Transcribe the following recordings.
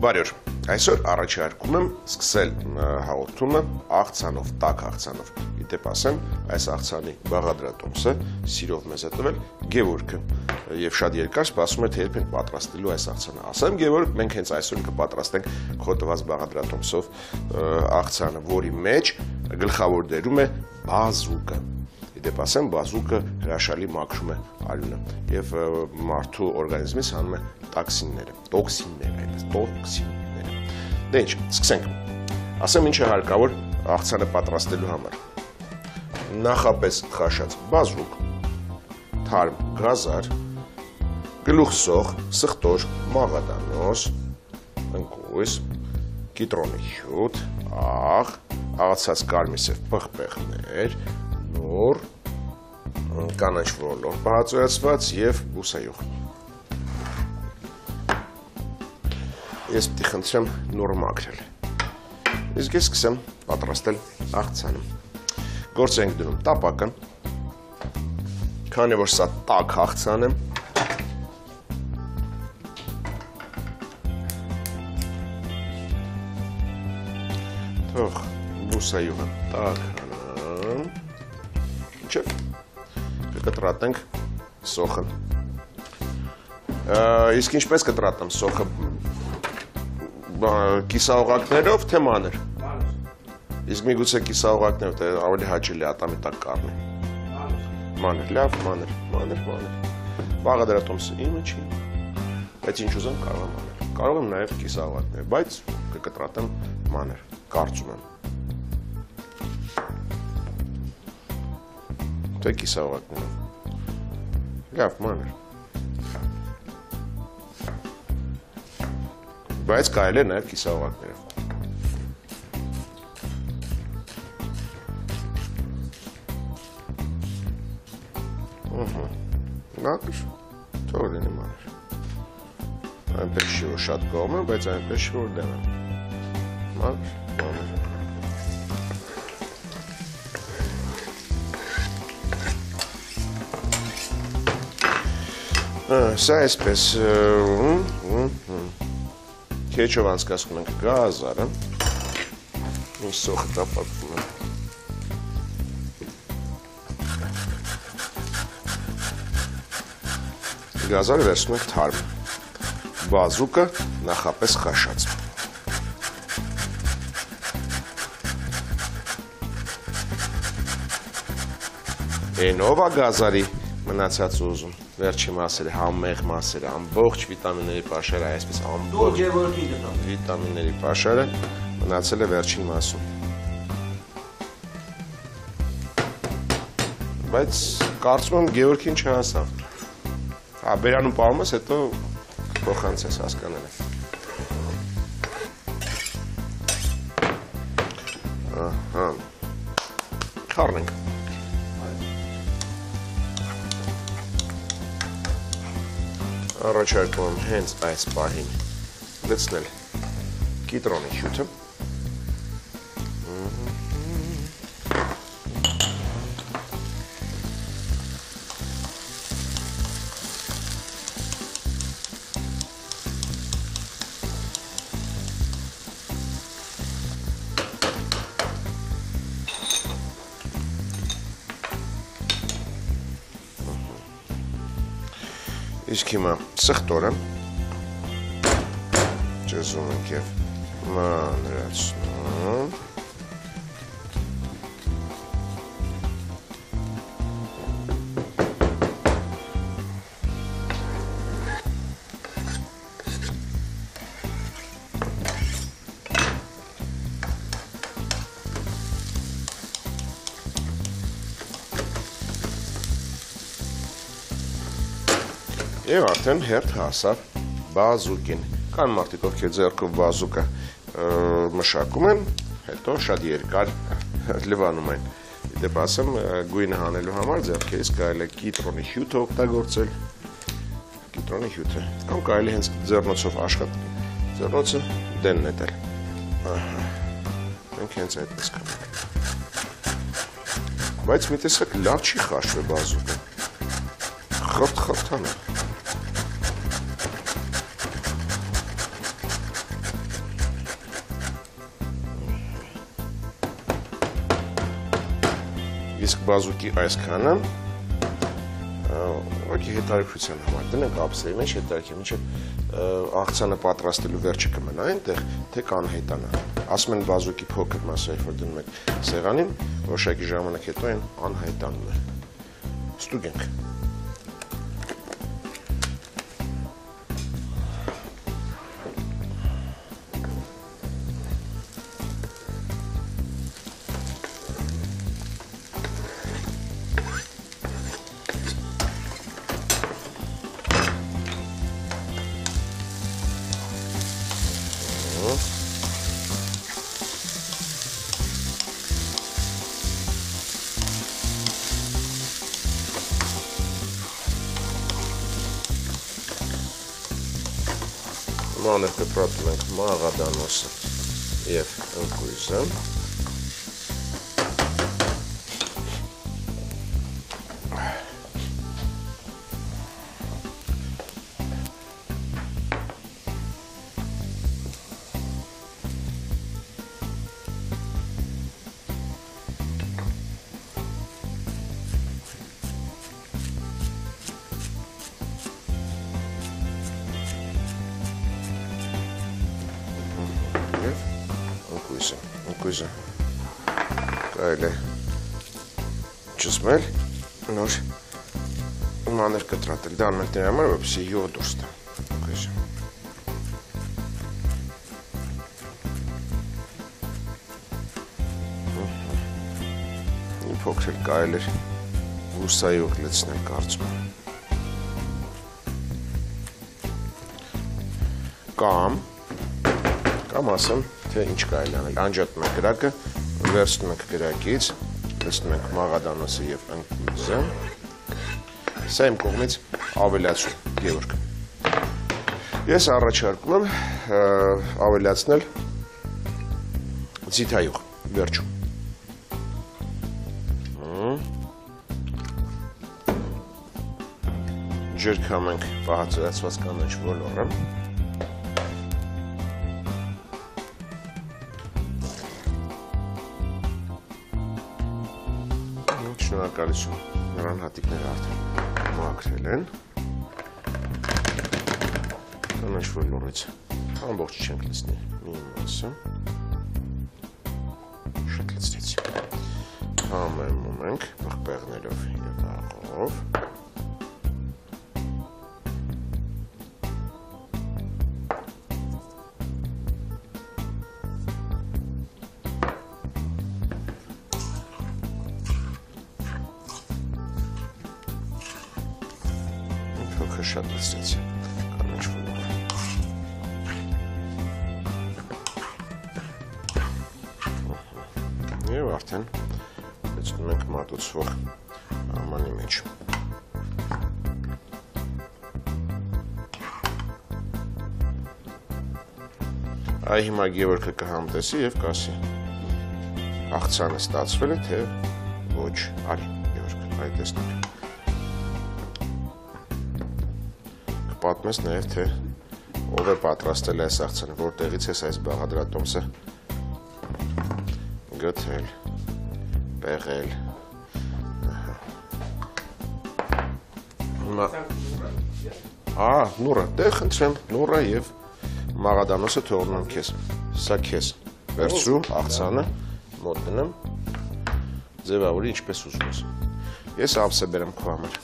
Բարյոր, այսօր առաջարկում եմ սկսել հաղորդումը աղցանով, տաք աղցանով։ Գիտեպ ասեմ, այս աղցանի բաղադրատոմսը սիրով մեզ է տվել Գևորգը եւ շատ երկար սպասում է թե երբ ենք պատրաստելու այս աղցանը։ Ասեմ Գևորգ, մենք հենց այսօր կպատրաստենք քո տված բաղադրատոմսով աղցանը, որի մեջ գլխավոր դերում է բազուկը։ Դեպ ասեմ, բազուկը հրաշալի մաքրում է արյունը եւ մարդու օրգանիզմից հանում է տոքսինները։ Դե ինչ, սկսենք։ Ասեմ ինչ է հարկավոր աղցանը պատրաստելու համար։ Նախապես խաշած բազուկ, թարմ գազար, գլուխսող, սխտոր, մաղադանոց, ընկույզ, կիտրոնի հյութ, աղ, աղացած կարմիսև պղպեղներ, նոր, կանաչ ոլոր բացոյացված և բուսայող։ Ես պիտի խնդրեմ նոր մաքրել։ Իսկ ես սկսեմ պատրաստել աղցանը։ Գործ ենք դնում տապակը, քանի որ սա տաք աղցան է, թող բուսայողը տաք հանան, ինչև կկտրատենք սոխը։ Իսկ ինչպես կտրատեմ սոխը, կիսաողակներով թե մանր։ Իսկ միգուցե կիսաողակներով թե ավելի հաճելի ատամի տակ կառնի։ Մանր, լավ, մանր։ Բաղադրատոմսը իմը չի, բայց ինչ ուզեմ կարող եմ անել։ Կարող եմ նաև կիսաողակներ, բայց կկտրատեմ մանր, կարծում եմ։ Թե կիսաողակներով։ Լավ, մանր։ Բայց կարելի է նաև կիսաողակներով։ Մանր, թող լինի մանր։ Այնպես չի որ շատ կողմ եմ, բայց այնպես չի որ դեմ եմ։ Մանր։ Սա այսպես քեչով անցկացնում ենք գազարը, ինչ սոխը տապակվում է։ Գազարը վերցնում ենք թարմ, բազուկը նախապես խաշած։ Էնով է գազարի մնացած ուզում, վերջի մասերը, համեղ մասերը, ամբողջ վիտամինների պաշարը, այսպես ամբողջ վիտամինների պաշարը մնացել է վերջին մասում։ Բայց կարծում եմ Գևորգին չհասավ։ Բերանում պահում ես, հետո փոխանցես հասկանել է։ Խառնենք։ Առաջարկում եմ հենց այս պահին լցնել կիտրոնի հյութը։ Իսկ հիմա սխտորը ճզում ենք և մանրացնում։ Եվ արդեն հերթ հասավ բազուկին։ Կան մարդիկ, ովքեր ձեռքով բազուկը մշակում են, հետո շատ երկար լվանում են։ Դեպ ասեմ, գույնը հանելու համար ձեռքերից կարելի է կիտրոնի հյութը օգտագործել, կիտրոնի հյութը, կամ կարելի հենց ձեռնոցով աշխատել, ձեռնոցը դեն նետել։ Մենք հենց այդպես կանենք։ Բայց մի տեսակ լավ չի խաշվել բազուկը, խրտ-խրտան է։ բազուկի այսքանը ոքի հետարքության համար դնենք ափսեի մեջ հետարքի միջև աղցանը պատրաստելու վերջը կմնա այնտեղ թե կանհետանա ասում են բազուկի փոքր մասը երբ որ դնում եք սեղանին որոշակի ժամանակ հետո այն անհետանում է ստուգենք Մանր կտրատում ենք մաղադանոսը և ընկույզը ընկույզը կարելի է ճզմել նոր մանր կտրատել դա անենք դրա համար որպեսզի յուղ դուրս տա ընկույզը մի փոքր էլ կարելի է հուսայով լցնել կարծում կամ ասեմ թե ինչ կարելի անել անջատում ենք գրակը վերցնում ենք գրակից լցնում ենք մաղադանոսը և ընկույզը սա իմ կողմից ավելացում Գևորգ ես առաջարկում եմ ավելացնել ձիթայուղ վերջում ջրքամ ենք պահածրացված կանաչ ոլորը շնորհակալություն նրան հատիկները արդեն մաքրել են կանաչ ոլորից ամբողջ չենք լցնի մի մասը շատ լցնեցի համեմում ենք պղպեղներով և աղով շատ լցրեցի կանաչ ոլորը և արդեն լցնում ենք մատուցվող ամանի մեջ այ հիմա Գևորգը կհամտեսի և կասի աղցանը ստացվել է թե ոչ արի Գևորգ այ տեսնենք պատմես նաև թե ով է պատրաստել այս աղցանը, որտեղից ես այս բաղադրատոմսը գտել, պեղել։ Նուրը, դե խնդրեմ, նուրը և մաղադանոսը թողնում եմ քեզ, սա քեզ, վերցրու աղցանը, մոտ դնեմ, ձևավորի ինչպես ուզում ես։ Ես ափսե բերեմ քո համար։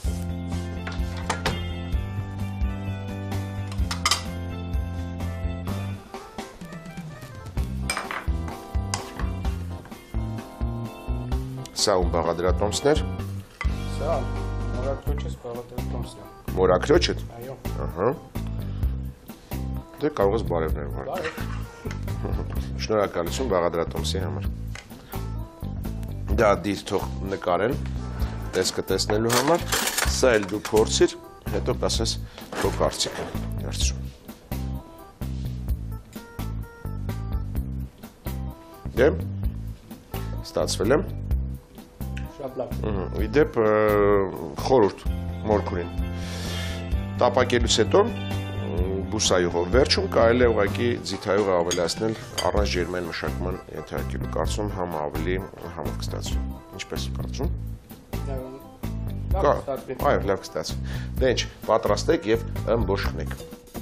Սա ում բաղադրատոմսն էր։ Սա մորաքրոջս բաղադրատոմսն է։ Մորաքրոջդ։ Այո։ Ահա։ Դե կարող ես բարևներ վարել։ Շնորհակալություն բաղադրատոմսի համար։ Դա դիր թող նկարեն, տեսքը տեսնելու համար, սա էլ դու փորձիր, հետո կասես քո կարծիքը։ Վերցրու։ Դե ստացվել է։ Շատ լավ։ Իդեպ խորհուրդ մորքուրին։ Տապակելուց հետո բուսայուղով վերջում կարելի է ուղղակի ձիթայուղը ավելացնել առանց ջերմային մշակման ենթարկելու։ Կարծում համ ավելի համով կստացվի։ Ինչպես կարծում։ Այո, լավ կստացվի։ Դե ինչ, պատրաստեք եւ ըմբոշխնեք։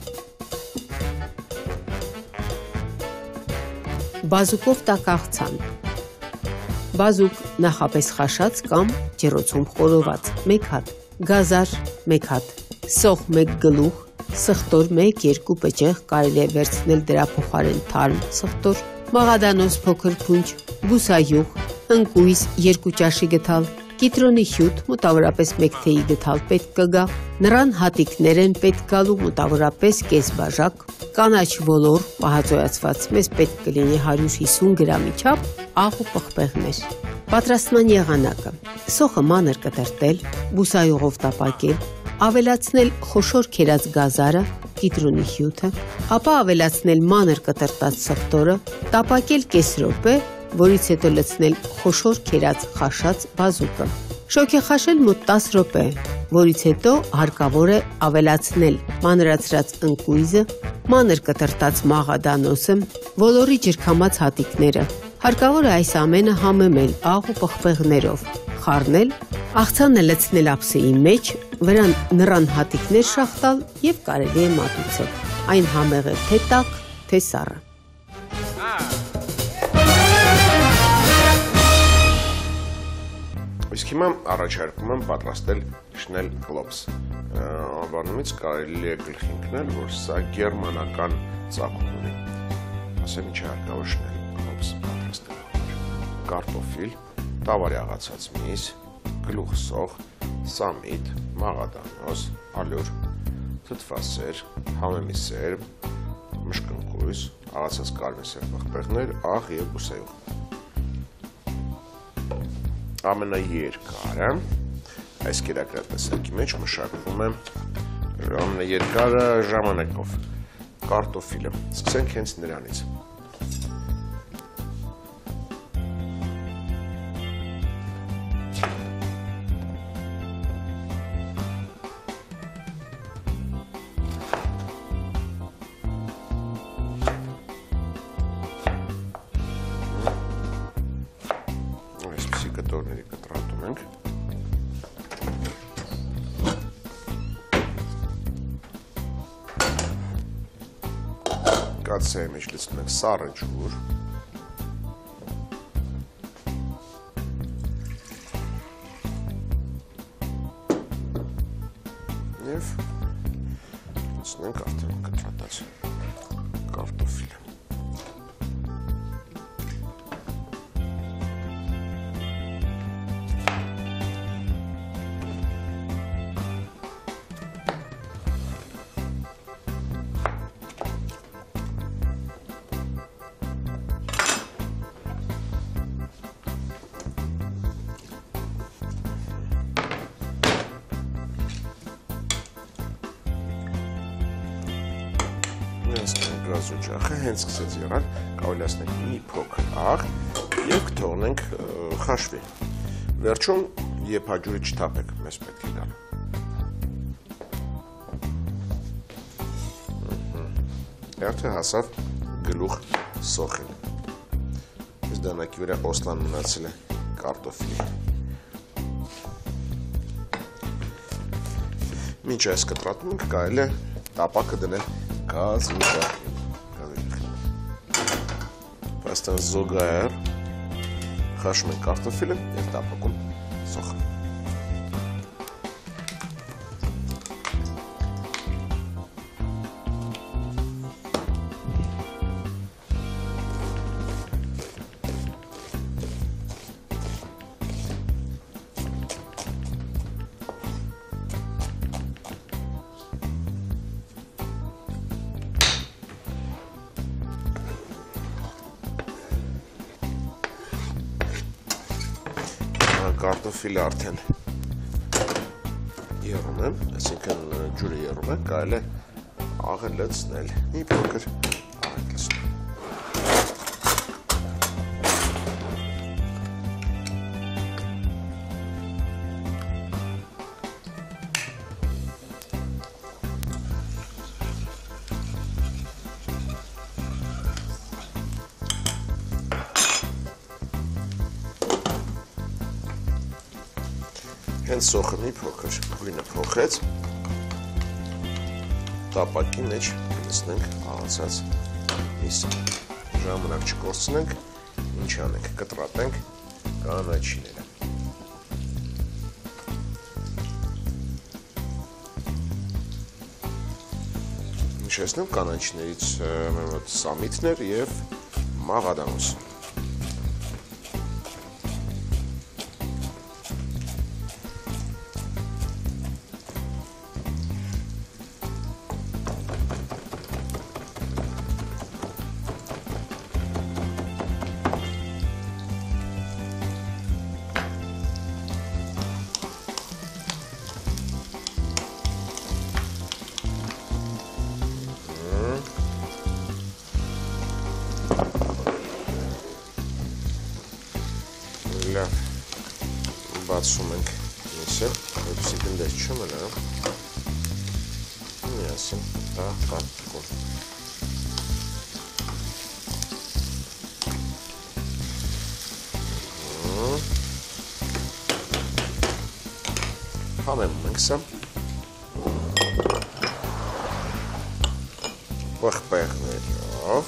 Բազուկով տակաղցան։ Բազուկ նախապես խաշած կամ ջեռոցում խորոված 1 հատ, գազար 1 հատ, սոխ 1 գլուխ, սխտոր 1-2 պճեղ, կարելի է վերցնել դրա փոխարեն թարմ սխտոր, մաղադանոց փոքր փունջ, բուսայուղ, ընկույզ 2 ճաշի գթալ, կիտրոնի հյութ մոտավորապես 1 թեյի գթալ պետք կգա, նռան հատիկներ են պետք գալու մոտավորապես կես բաժակ, կանաչ ոլոր պահածոյացված մեզ պետք կլինի 150 գրամի չափ աղ ու պղպեղներ։ Պատրաստման եղանակը՝ սոխը մանր կտրտել, բուսայուղով տապակել, ավելացնել խոշոր քերած գազարը, կիտրոնի հյութը, ապա ավելացնել մանր կտրտած սխտորը, տապակել կես րոպե, որից հետո լցնել խոշոր քերած խաշած բազուկը։ Շոգեխաշել մոտ 10 րոպե, որից հետո հարկավոր է ավելացնել մանրացրած ընկույզը, մանր կտրտած մաղադանոսը, ոլորի ջրքամած հատիկները։ Հարկավոր է այս ամենը համեմել աղ ու պղպեղներով, խառնել, աղցանը լցնել ափսեի մեջ, վրան նռան հատիկներ շաղտալ եւ կարելի է մատուցել։ Այն համեղ է թե տաք, թե սառը։ Իսկ հիմա առաջարկում եմ պատրաստել շնել պլոպս։ Անվանումից կարելի է գլխի ընկնել, որ սա գերմանական ծագում ունի։ Ասեմ ինչ է հարկավոր շնել պլոպս պատրաստելու։ Կարտոֆիլ, տավարի աղացած միս, գլուխ սոխ, սամիտ, մաղադանոց, ալյուր, թթվասեր, համեմի սերմ, մշկընկույզ, աղացած կարմիր պղպեղներ, աղ եւ բուսայուղ։ Ամենաերկարը այս կերակրատեսակի մեջ մշակվում է ամենաերկարը ժամանակով կարտոֆիլը։ Սկսենք հենց նրանից։ Կտորների կտրատում ենք։ Կաթսայի մեջ լցնում ենք սառը ջուր։ Եվ լցնենք արդեն կտրատած կարտոֆիլը։ Գազօջախը հենց սկսեց եղալ, կավելացնենք մի փոքր աղ և կթողնենք խաշվի։ Վերջում եփաջուրի չթափեք, մեզ պետք է գալ։ Արդեն հասավ գլուխ սոխին։ Այս դանակի վրա օսլան մնացել է կարտոֆիլի։ Մինչ այս կտրատում ենք, կարելի է տապակը դնել գազօջախի։ Այստեղ զոգայար խաշում ենք կարտոֆիլը և տապակում սոխը։ Կարտոֆիլը արդեն եռում եմ, այսինքն ջուրը եռում եմ, կարելի է աղը լցնել, մի փոքր աղ լցնում։ հենց սոխը մի փոքր գույնը փոխեց, տապակի մեջ լցնենք աղացած միսը, ժամանակ չկորցնենք, ինչ անենք, կտրատենք կանաչիները։ Նշեցնեմ կանաչիներից մեր մոտ սամիթներ և մաղադանուս։ Լավ, բացում ենք միսը, որպեսզի գնդեր չմնա, միասին տապակում։ Համեմում ենք սա, պղպեղներով,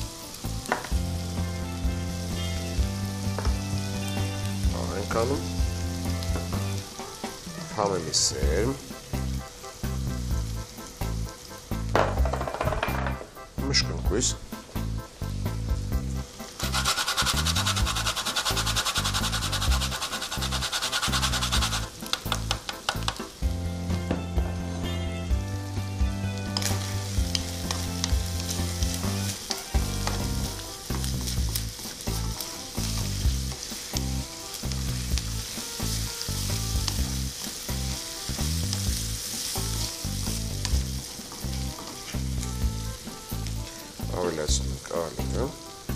անում, համեմի սերմ, մշկնկույս, ավելացնում ենք ալիքը,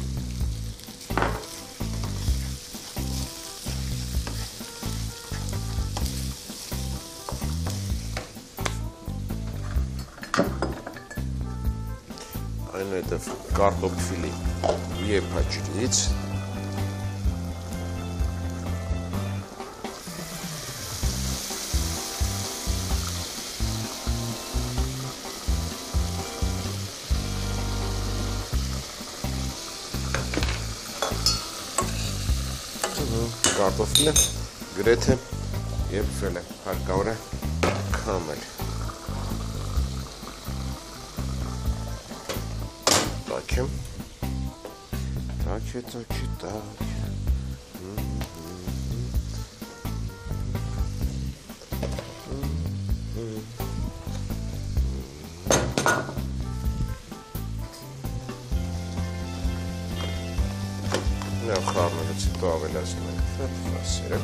այնուհետև կարտոֆիլի եփաջրից, կարտոֆիլը գրեթե եփվել է, հարկավոր է քամել։ Տաքեմ, տաք է, տաք։ Նաև խառնելուց հետո ավելացնում ենք ֆասերը։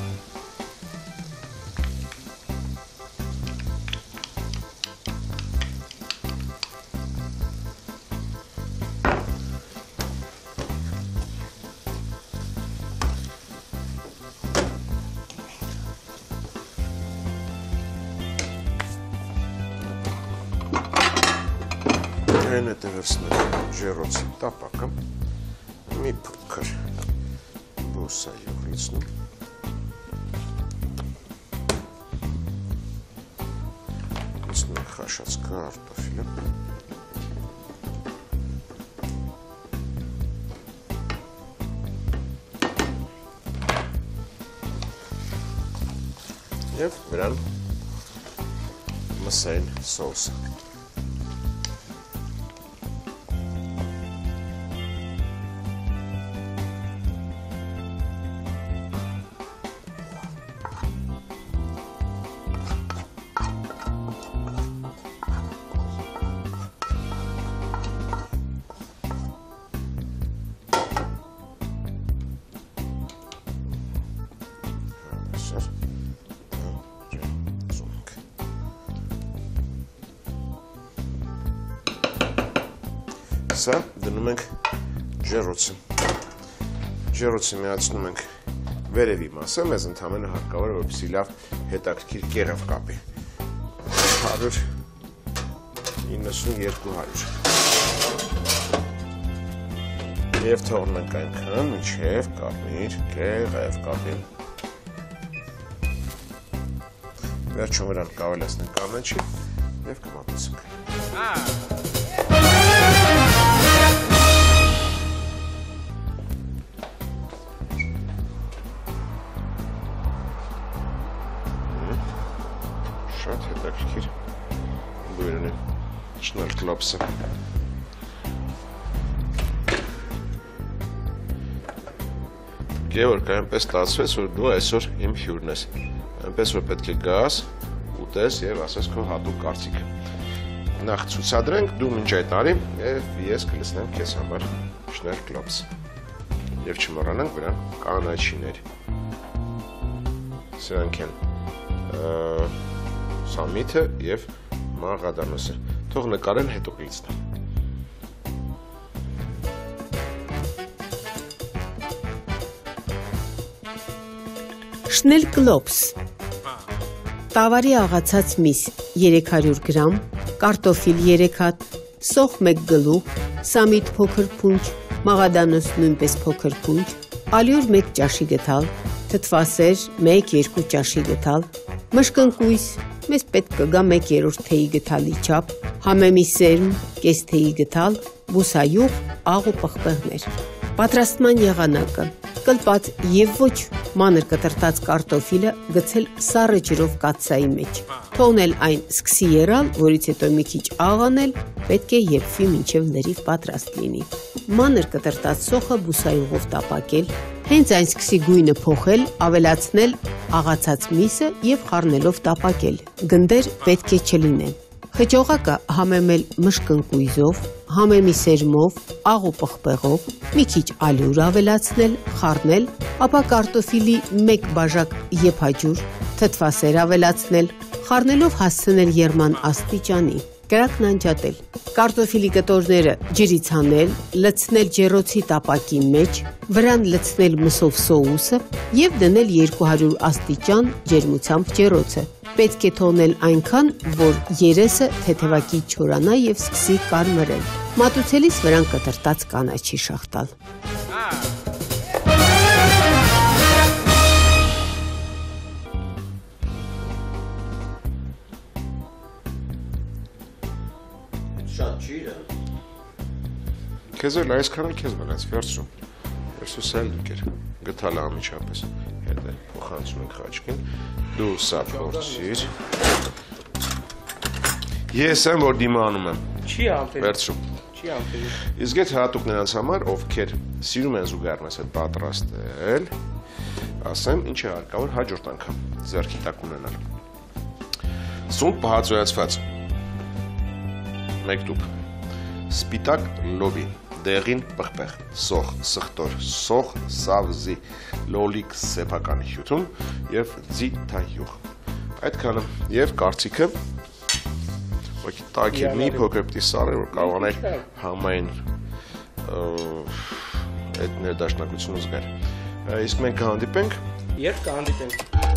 Այնուհետև վերցնենք ջեռոցի տապակը, մի փոքր բուսայով լցնում, լցնում ենք խաշած կարտոֆիլը, և վրան մսային սոուսը։ Սա դնում ենք ջեռոցը։ Ջեռոցը միացնում ենք վերևի մասը, մեզ ընդամենը հարկավոր է, որպեսզի լավ հետաքրքիր կեղև կապի։ 192 Եվ թողնում ենք այնքան, մինչև կապի իր կեղև կապի։ վերջում վրան կավելացնենք կանաչի եւ կմատուցենք։ Շատ հետաքրքիր բույրն է շնել կլոպսը։ Գևորգ, այնպես ստացվեց, որ դու այսօր իմ հյուրն ես, այնպես որ պետք է գաս, ուտես եւ ասես քո հատուկ կարծիքը։ Նախ ցուցադրենք, դու մինչ այդ արի եւ ես կլսնեմ քեզ համար շնել կլոպս։ Եվ չմոռանանք վրան կանաչիներ։ Սրանք են Սամիթը եւ Մաղադանոսը։ Թող նկարեն հետո կլցնեմ։ Շնել կլոպս, տավարի աղացած միս 300 գրամ, կարտոֆիլ 3 հատ, սոխ 1 գլուխ, սամիթ փոքր փունջ, մաղադանոս նույնպես փոքր փունջ, ալյուր 1 ճաշի գթալ, թթվասեր 1-2 ճաշի գթալ, մշկընկույզ, մեզ պետք կգա 1/3 թեյի գթալի չափ, համեմի սերմ, կես թեյի գթալ, բուսայուղ, աղ ու պղպեղներ։ Պատրաստման եղանակը. կլպած եւ ոչ մանր կտրտած կարտոֆիլը գցել սառը ջրով կաթսայի մեջ։ Թողնել այն սկսի եռալ, որից հետո մի քիչ աղ անել, պետք է եփվի մինչև լրիվ պատրաստ լինի։ Մանր կտրտած սոխը բուսայուղով տապակել, հենց այն սկսի գույնը փոխել, ավելացնել աղացած միսը եւ խառնելով տապակել։ Գնդեր պետք է չլինեն։ Խճողակը համեմել մշկընկույզով, համեմի սերմով, աղ ու պղպեղով, մի քիչ ալյուր ավելացնել, խառնել, ապա կարտոֆիլի 1 բաժակ եփաջուր, թթվասեր ավելացնել, խառնելով հասցնել եռման աստիճանի, կրակն անջատել։ Կարտոֆիլի կտորները ջրից հանել, լցնել ջեռոցի տապակի մեջ, վրան լցնել մսով սոուսը եւ դնել 200 աստիճան ջերմությամբ ջեռոցը։ Պետք է թողնել այնքան, որ երեսը թեթևակի չորանա եւ սկսի կարմրել։ Մատուցելիս վրան կտրտած կանաչի շաղտալ։ Շատ ջիր է։ Քեզ էլ այսքան էլ քեզ մնաց, վերցրու։ Վերցու սել դուքեր, գտալ ամիջապես։ Հետո փոխանցում ենք խաչքին։ Դու սա փորձիր։ Ես եմ որ դիմանում եմ։ Չի անտերի։ Վերցրու։ Չի անտերի։ Իսկ այդ հատուկ նրանց համար, ովքեր սիրում են զուգարնես այդ պատրաստել, ասեմ, ինչ է հարկավոր հաջորդ անգամ ձեռքի տակ ունենալ։ Սունկ պահածոյացված 1 տուփ, սպիտակ լոբի, դեղին պղպեղ, սոխ, սխտոր, սոխ, սավզի, լոլիկ սեփական հյութում եւ ձիթայուղ։ Այդքանը եւ կարծիքը ոքի տակի մի փոքր պիտի սարը որ կարողանար համայն այդ ներդաշնակությունը զգալ։ Իսկ մենք կհանդիպենք Երբ կհանդիպենք։